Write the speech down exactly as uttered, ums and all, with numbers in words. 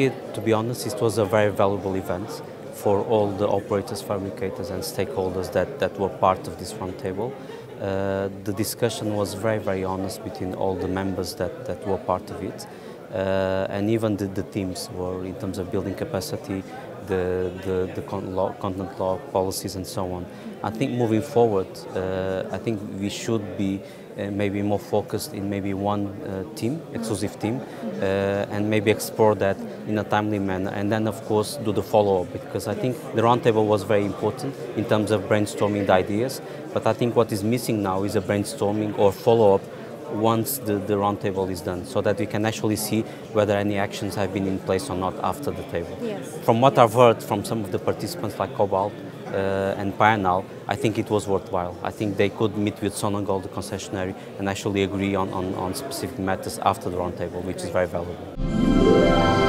it, to be honest, it was a very valuable event for all the operators, fabricators and stakeholders that, that were part of this roundtable. Uh, the discussion was very, very honest between all the members that, that were part of it. Uh, and even the, the teams were, in terms of building capacity, the, the, the con law, content law policies and so on. I think moving forward, uh, I think we should be uh, maybe more focused in maybe one uh, team, exclusive team, uh, and maybe explore that in a timely manner, and then of course do the follow-up, because I think the roundtable was very important in terms of brainstorming the ideas, but I think what is missing now is a brainstorming or follow-up once the, the roundtable is done, so that we can actually see whether any actions have been in place or not after the table. Yes. From what yes. I've heard from some of the participants like Cobalt uh, and Pioneer, I think it was worthwhile. I think they could meet with Sonangol, the concessionary, and actually agree on, on, on specific matters after the roundtable, which is very valuable.